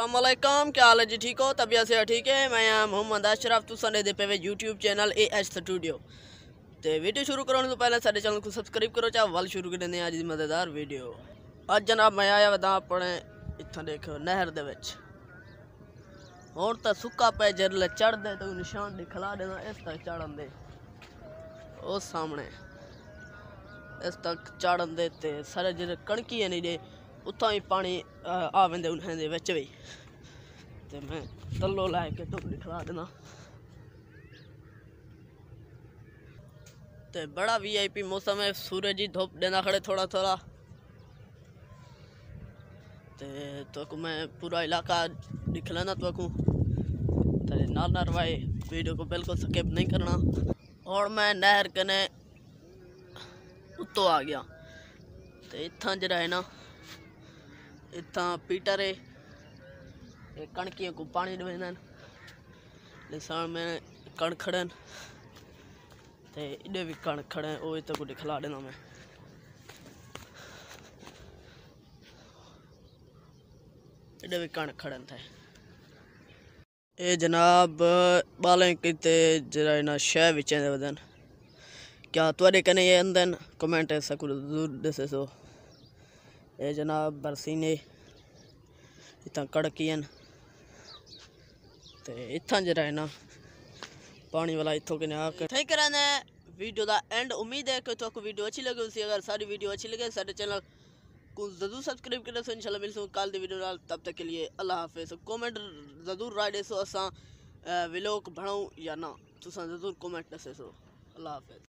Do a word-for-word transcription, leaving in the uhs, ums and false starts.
अस्सलामुअलैकुम, क्या हाल है जी? ठीक हो? तबीयत से ठीक है। मैं यहाँ मोहम्मद अशरफ तुसा दे पे वे YouTube channel A H studio. तो वीडियो शुरू करने तो पहले सारे चैनल को सब्सक्राइब करो। चाहे वल शुरू कर देने आज की मज़ेदार वीडियो। अज जनाब मैं आया वदा अपने इतना देखो नहर दे विच हुण तो सुक्का पे जरले चढ़दे तो निशान दिखला देना इस तक चढ़न दे उस सामने इस तक चढ़न दे ते सारे जेह्ड़े कणकी है नहीं दे उत्थों ही पानी आ वेंदे उन्हें दे विच भी ते मैं तल्लो लैके तो दिखला देना। ते बड़ा वी आई पी मौसम है, सूरज ही धूप देना खड़े थोड़ा थोड़ा। ते तो को मैं पूरा इलाका दिखलाना तो को तेरे नाल नाल भाई वीडियो को बिल्कुल स्किप नहीं करना। और मैं नहर कने उत्तो आ गया ते इत्थां जरा है ना इत्थां पीटर है ये कणकियों को पानी देना निशान में कण खड़न ते इधे भी कण खड़े वो इतना को दिखला देना मैं। इधे भी कण खड़न थे ये जनाब बालें किते जरा ना शह विच वदन क्या तुआडे कने ये अंदन कमेंट ऐसा कुछ जरूर दसे सो। ये जनाब बरसीने इतना कड़कियन ते इतना जरा है ना पानी वाला इतों के आके ठीक रहना वीडियो का एंड। उम्मीद है कि तो वीडियो अच्छी लगी उसी अगर सारी वीडियो अच्छी लगे सारे चैनल को जरूर सब्सक्राइब करें। सो इंशाल्लाह मिलसूँ कल दी वीडियो नाल, तब तक के लिए अल्लाह हाफिज़। कमेंट जरूर राय दसो असा व्लॉग बनाऊँ या ना, तुसा जरूर कमेंट दसे सो। अल्लाह हाफिज़।